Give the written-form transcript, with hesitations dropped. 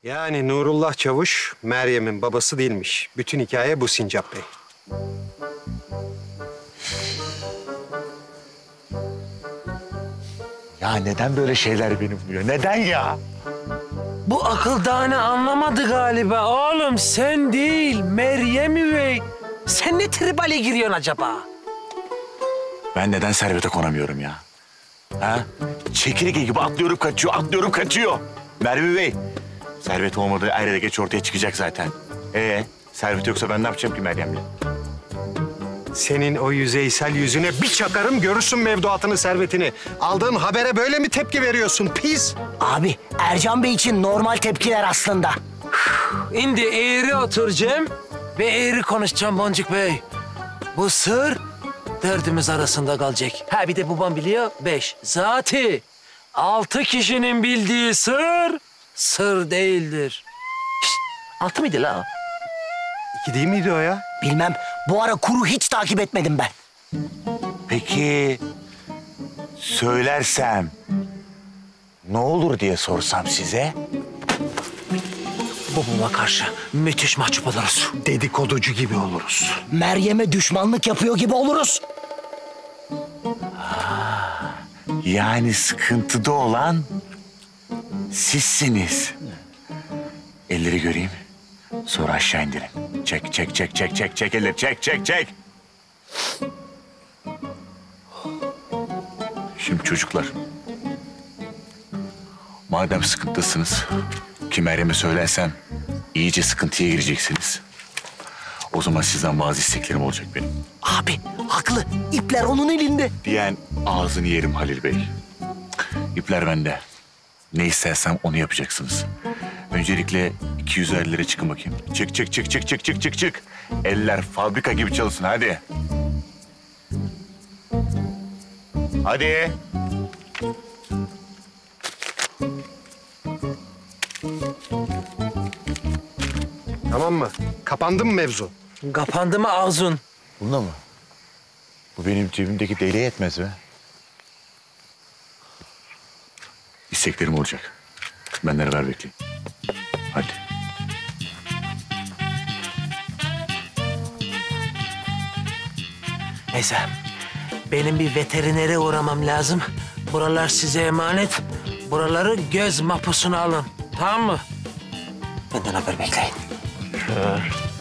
Yani Nurullah Çavuş Meryem'in babası değilmiş. Bütün hikaye bu Sincap Bey. Ya neden böyle şeyler beni buluyor? Neden ya? Bu akıl ne anlamadı galiba. Oğlum sen değil, Meryem üvey. Sen ne tribale giriyorsun acaba? Ben neden servete konamıyorum ya? Ha? Çekirge gibi atlıyorum kaçıyor. Merve Bey, servet olmadığı her yere geç ortaya çıkacak zaten. Servet yoksa ben ne yapacağım ki Meryem'le? Senin o yüzeysel yüzüne bir çakarım, görürsün mevduatını, servetini. Aldığın habere böyle mi tepki veriyorsun pis? Abi Ercan Bey için normal tepkiler aslında. Şimdi eğri oturacağım ve eğri konuşacağım Boncuk Bey. Bu sır dördümüz arasında kalacak. Ha bir de babam biliyor, 5. Zaten 6 kişinin bildiği sır değildir. Şişt, 6 mıydı la o? 2 değil miydi o ya? Bilmem, bu ara kuru hiç takip etmedim ben. Peki söylersem ne olur diye sorsam size? Babama karşı müthiş mahcup oluruz. Dedikoducu gibi oluruz. Meryem'e düşmanlık yapıyor gibi oluruz. Yani sıkıntıda olan sizsiniz. Elleri göreyim. Sonra aşağı indirin. Çek elleri. Çek. Şimdi çocuklar. Madem sıkıntısınız ki Meryem'e söylersem iyice sıkıntıya gireceksiniz. O zaman sizden bazı isteklerim olacak benim. Abi haklı, ipler onun elinde. Diyen ağzını yerim Halil Bey. İpler bende. Ne istersem onu yapacaksınız. Öncelikle 250'lere çıkın bakayım. Çık. Eller fabrika gibi çalışsın hadi. Hadi. Tamam mı? Kapandı mı mevzu? Kapandı mı ağzın? Bunda mı? Bu benim cebimdeki deliğe yetmez be. İsteklerim olacak. Benden haber bekleyin. Hadi. Neyse, benim bir veterinere uğramam lazım. Buralar size emanet. Buraları göz mapusuna alın. Tamam mı? Benden haber bekleyin.